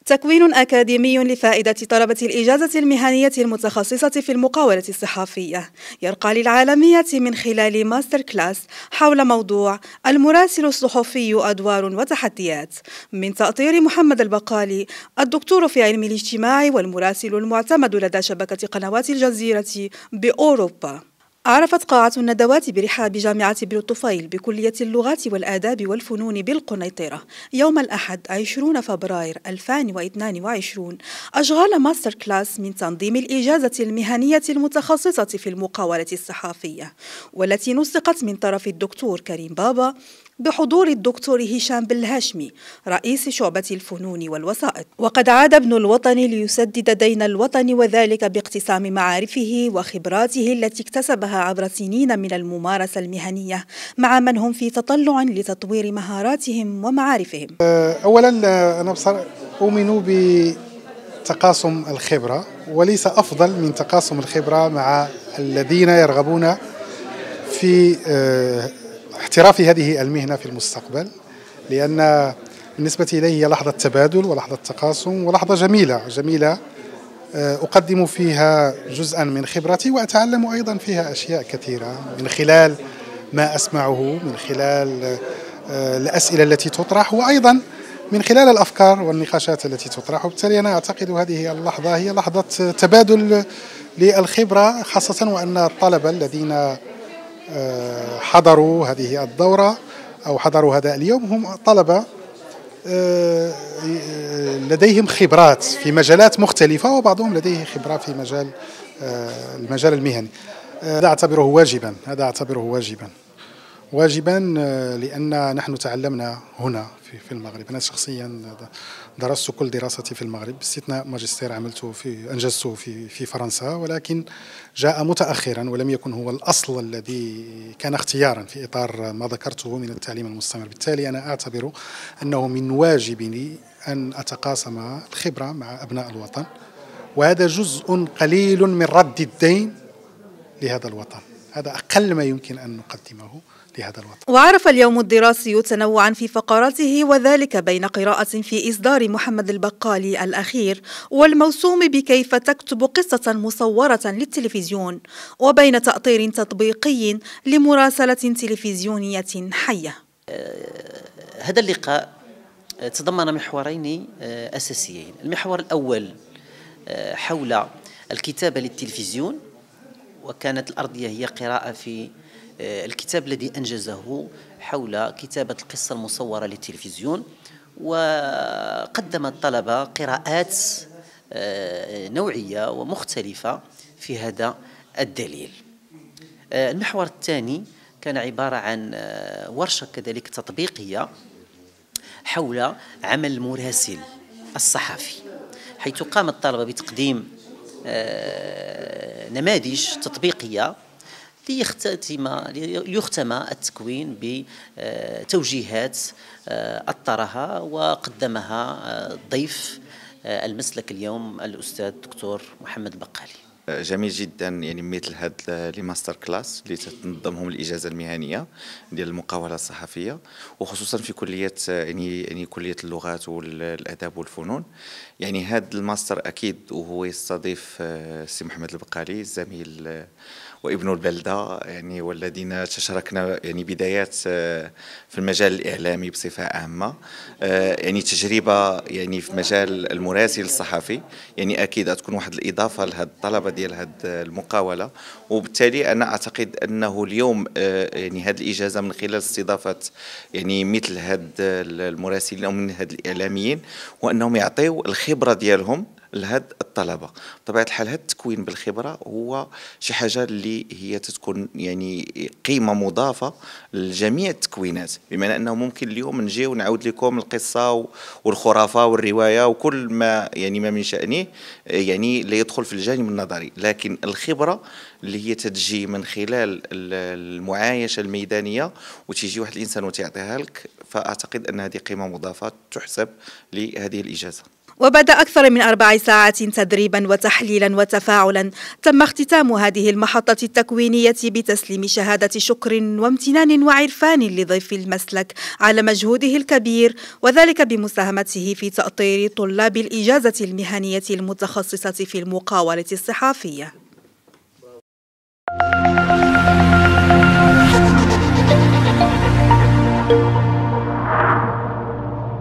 تكوين أكاديمي لفائدة طلبة الإجازة المهنية المتخصصة في المقاولة الصحافية يرقى للعالمية من خلال ماستر كلاس حول موضوع المراسل الصحفي أدوار وتحديات، من تأطير محمد البقالي الدكتور في علم الاجتماع والمراسل المعتمد لدى شبكة قنوات الجزيرة بأوروبا. عرفت قاعة الندوات برحاب جامعة بن طفيل بكلية اللغات والآداب والفنون بالقنيطرة يوم الأحد 20 فبراير 2022 أشغال ماستر كلاس من تنظيم الإجازة المهنية المتخصصة في المقاولة الصحافية، والتي نسقت من طرف الدكتور كريم بابا بحضور الدكتور هشام بالهاشمي رئيس شعبة الفنون والوسائط. وقد عاد ابن الوطن ليسدد دين الوطن، وذلك باقتسام معارفه وخبراته التي اكتسبها عبر سنين من الممارسة المهنية مع من هم في تطلع لتطوير مهاراتهم ومعارفهم. أولا أنا أؤمن بتقاسم الخبرة، وليس أفضل من تقاسم الخبرة مع الذين يرغبون في احتراف هذه المهنة في المستقبل، لأن بالنسبة إلي هي لحظة تبادل ولحظة تقاسم ولحظة جميلة أقدم فيها جزءا من خبرتي، وأتعلم أيضا فيها أشياء كثيرة من خلال ما أسمعه، من خلال الأسئلة التي تطرح، وأيضا من خلال الأفكار والنقاشات التي تطرح. وبالتالي أنا أعتقد هذه اللحظة هي لحظة تبادل للخبرة، خاصة وأن الطلبة الذين حضروا هذه الدورة أو حضروا هذا اليوم هم طلبة لديهم خبرات في مجالات مختلفة، وبعضهم لديه خبرة في المجال المهني. هذا أعتبره واجبا لأن نحن تعلمنا هنا في المغرب. أنا شخصيا درست كل دراستي في المغرب باستثناء ماجستير أنجزته في فرنسا، ولكن جاء متأخرا ولم يكن هو الأصل الذي كان اختيارا في إطار ما ذكرته من التعليم المستمر. بالتالي أنا أعتبر أنه من واجبي أن أتقاسم الخبرة مع أبناء الوطن، وهذا جزء قليل من رد الدين لهذا الوطن. هذا أقل ما يمكن أن نقدمه لهذا الوطن. وعرف اليوم الدراسي تنوعا في فقراته، وذلك بين قراءة في إصدار محمد البقالي الأخير والموسوم بكيف تكتب قصة مصورة للتلفزيون، وبين تأطير تطبيقي لمراسلة تلفزيونية حية. هذا اللقاء تضمن محورين أساسيين. المحور الأول حول الكتابة للتلفزيون، وكانت الأرضية هي قراءة في الكتاب الذي أنجزه حول كتابة القصة المصورة للتلفزيون، وقدم الطلبة قراءات نوعية ومختلفة في هذا الدليل. المحور الثاني كان عبارة عن ورشة كذلك تطبيقية حول عمل المراسل الصحفي، حيث قام الطلبة بتقديم نماذج تطبيقية ليختم التكوين بتوجيهات أطرها وقدمها ضيف المسلك اليوم الأستاذ الدكتور محمد البقالي. جميل جدا، يعني مثل هذا لي ماستر كلاس اللي تنظمهم الإجازة المهنية ديال المقاولة الصحفية، وخصوصا في كلية يعني كلية اللغات والآداب والفنون. يعني هذا الماستر أكيد وهو يستضيف السي محمد البقالي الزميل وابن البلدة، يعني والذين تشاركنا يعني بدايات في المجال الإعلامي بصفة عامة، يعني تجربة يعني في مجال المراسل الصحفي، يعني أكيد تكون واحد الإضافة لهذه الطلبة ديال هذه المقاولة. وبالتالي أنا أعتقد أنه اليوم يعني هذه الإجازة من خلال استضافة يعني مثل هذه المراسلين أو من هذه الإعلاميين، وأنهم يعطيوا الخبرة ديالهم لهاد الطلبة. بطبيعة الحال هاد التكوين بالخبرة هو شي حاجة اللي هي تتكون يعني قيمة مضافة لجميع التكوينات، بمعنى أنه ممكن اليوم نجي ونعود لكم القصة والخرافة والرواية وكل ما يعني ما من شأنه يعني لا يدخل في الجانب النظري، لكن الخبرة اللي هي تجي من خلال المعايشة الميدانية وتيجي واحد الإنسان وتعطيها لك، فأعتقد أن هذه قيمة مضافة تحسب لهذه الإجازة. وبعد أكثر من 4 ساعات تدريبا وتحليلا وتفاعلا تم اختتام هذه المحطة التكوينية بتسليم شهادة شكر وامتنان وعرفان لضيف المسلك على مجهوده الكبير، وذلك بمساهمته في تأطير طلاب الإجازة المهنية المتخصصة في المقاولة الصحافية.